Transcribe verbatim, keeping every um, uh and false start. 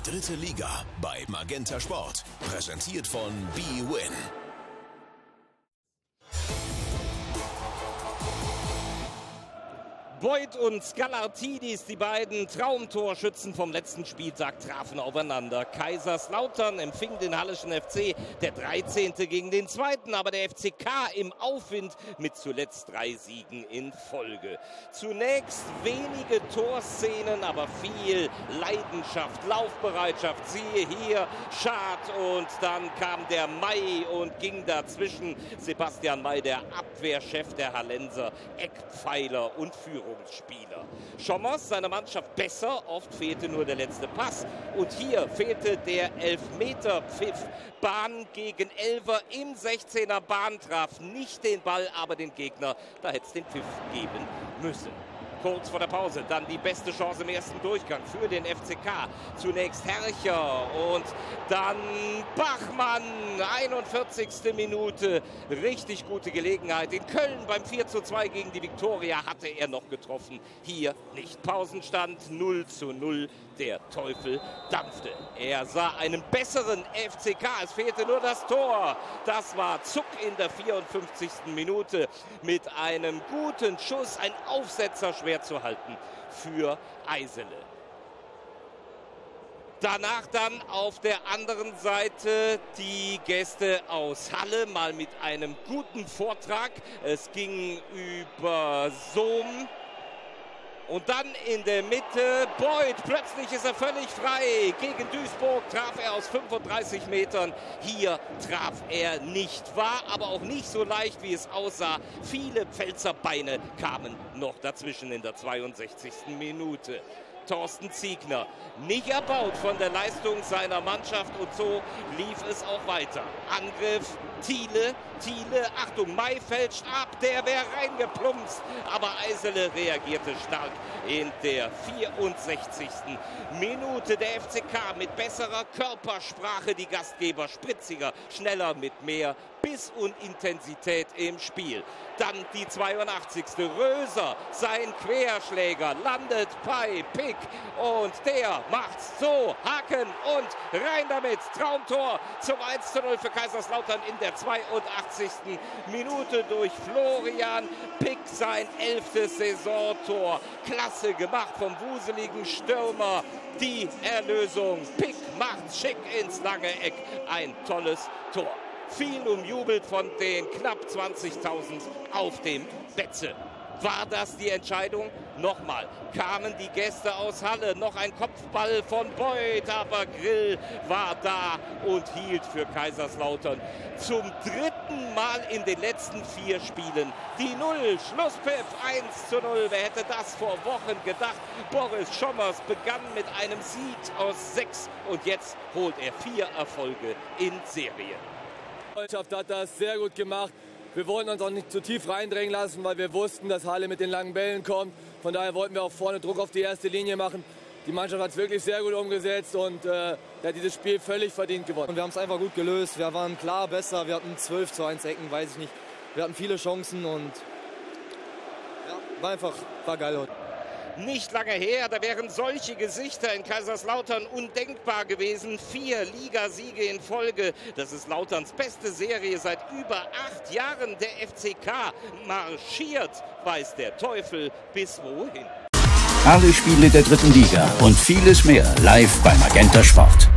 dritte Liga bei Magenta Sport. Präsentiert von bwin. Boyd und Scalartidis, die beiden Traumtorschützen vom letzten Spieltag, trafen aufeinander. Kaiserslautern empfing den Halleschen F C, der dreizehnte gegen den zweiten, aber der F C K im Aufwind mit zuletzt drei Siegen in Folge. Zunächst wenige Torszenen, aber viel Leidenschaft, Laufbereitschaft. Siehe hier, Schad, und dann kam der May und ging dazwischen. Sebastian May, der Abwehrchef der Hallenser, Eckpfeiler und Führungsspieler. Schommers, seine Mannschaft besser, oft fehlte nur der letzte Pass. Und hier fehlte der Elfmeter-Pfiff. Bahn gegen Elfer im sechzehner. Bahn traf nicht den Ball, aber den Gegner. Da hätte es den Pfiff geben müssen. Kurz vor der Pause dann die beste Chance im ersten Durchgang für den F C K. Zunächst Hercher und dann Bachmann, einundvierzigste Minute. Richtig gute Gelegenheit. In Köln beim vier zu zwei gegen die Viktoria hatte er noch getroffen. Hier nicht. Pausenstand null zu null. Der Teufel dampfte. Er sah einen besseren F C K. Es fehlte nur das Tor. Das war Zuck in der vierundfünfzigsten Minute mit einem guten Schuss. Ein Aufsetzer, schwer zu halten für Eisele. Danach dann auf der anderen Seite die Gäste aus Halle, mal mit einem guten Vortrag. Es ging über Sohm. Und dann in der Mitte Boyd, plötzlich ist er völlig frei. Gegen Duisburg traf er aus fünfunddreißig Metern. Hier traf er nicht, war aber auch nicht so leicht, wie es aussah. Viele Pfälzer Beine kamen noch dazwischen in der zweiundsechzigsten Minute. Thorsten Ziegner, nicht erbaut von der Leistung seiner Mannschaft, und so lief es auch weiter. Angriff, Thiele, Thiele, Achtung, May fälscht ab, der wäre reingeplumpst, aber Eisele reagierte stark in der vierundsechzigsten Minute. Der F C K mit besserer Körpersprache, die Gastgeber spritziger, schneller, mit mehr Biss und Intensität im Spiel. Dann die zweiundachtzigste Röser, sein Querschläger, landet bei Pick und der macht so, Haken und rein damit. Traumtor zum eins zu null für Kaiserslautern in der zweiundachtzigsten Minute durch Florian Pick, sein elftes Saisontor. Klasse gemacht vom wuseligen Stürmer. Die Erlösung. Pick macht schick ins lange Eck. Ein tolles Tor. Viel umjubelt von den knapp zwanzigtausend auf dem Betze. War das die Entscheidung? Nochmal kamen die Gäste aus Halle. Noch ein Kopfball von Boyd, aber Grill war da und hielt für Kaiserslautern. Zum dritten Mal in den letzten vier Spielen die Null. Schlusspfiff eins zu null. Wer hätte das vor Wochen gedacht? Boris Schommers begann mit einem Sieg aus sechs und jetzt holt er vier Erfolge in Serie. Die Mannschaft hat das sehr gut gemacht. Wir wollten uns auch nicht zu tief reindrängen lassen, weil wir wussten, dass Halle mit den langen Bällen kommt. Von daher wollten wir auch vorne Druck auf die erste Linie machen. Die Mannschaft hat es wirklich sehr gut umgesetzt und äh, hat dieses Spiel völlig verdient gewonnen. Und wir haben es einfach gut gelöst. Wir waren klar besser. Wir hatten zwölf zu eins Ecken, weiß ich nicht. Wir hatten viele Chancen und ja, war einfach war geil heute. Nicht lange her, da wären solche Gesichter in Kaiserslautern undenkbar gewesen. Vier Ligasiege in Folge. Das ist Lauterns beste Serie seit über acht Jahren. Der F C K marschiert, weiß der Teufel bis wohin. Alle Spiele der dritten Liga und vieles mehr live bei Magenta Sport.